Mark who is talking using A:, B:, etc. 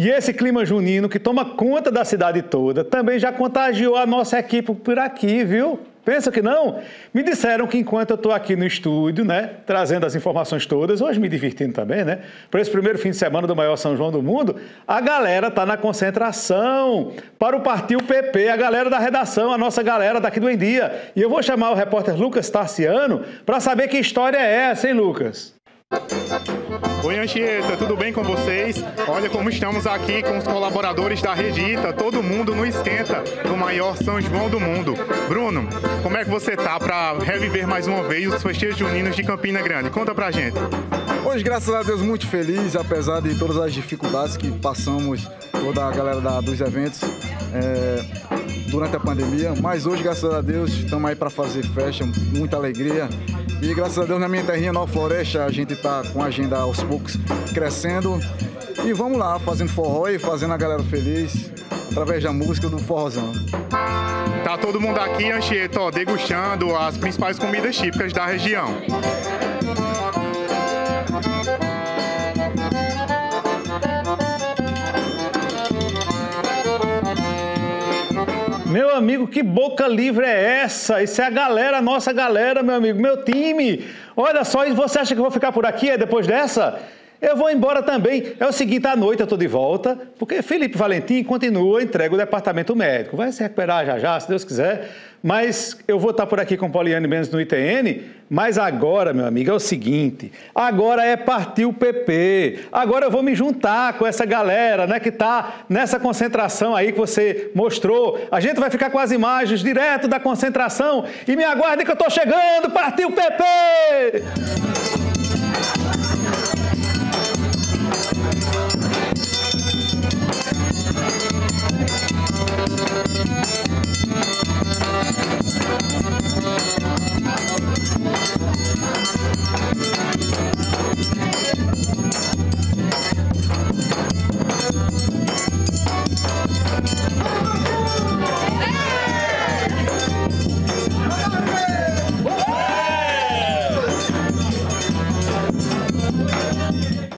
A: E esse clima junino que toma conta da cidade toda também já contagiou a nossa equipe por aqui, viu? Pensa que não? Me disseram que enquanto eu estou aqui no estúdio, né, trazendo as informações todas, hoje me divertindo também, né, para esse primeiro fim de semana do maior São João do mundo, a galera está na concentração para o Partiu PP, a galera da redação, a nossa galera daqui do Em Dia. E eu vou chamar o repórter Lucas Tarciano para saber que história é essa, hein, Lucas?
B: Oi, Anchieta, tudo bem com vocês? Olha como estamos aqui com os colaboradores da Redita, todo mundo no esquenta do maior São João do mundo. Bruno, como é que você tá para reviver mais uma vez os festejos juninos de Campina Grande? Conta pra gente.
C: Hoje, graças a Deus, muito feliz, apesar de todas as dificuldades que passamos, toda a galera dos eventos durante a pandemia. Mas hoje, graças a Deus, estamos aí para fazer festa, muita alegria. E graças a Deus, na minha terrinha, Nova Floresta, a gente está com a agenda aos poucos crescendo. E vamos lá, fazendo forró e fazendo a galera feliz através da música do forrozão.
B: Tá todo mundo aqui, Anchieta, ó, degustando as principais comidas típicas da região.
A: Meu amigo, que boca livre é essa? Isso é a galera, a nossa galera, meu amigo, meu time. Olha só, e você acha que eu vou ficar por aqui depois dessa? Eu vou embora também. É o seguinte, à noite eu estou de volta, porque Felipe Valentim continua, entrega o departamento médico. Vai se recuperar já já, se Deus quiser. Mas eu vou estar por aqui com Poliane Mendes no ITN. Mas agora, meu amigo, é o seguinte. Agora é Partiu PP. Agora eu vou me juntar com essa galera, né, que está nessa concentração aí que você mostrou. A gente vai ficar com as imagens direto da concentração. E me aguardem que eu estou chegando. Partiu PP!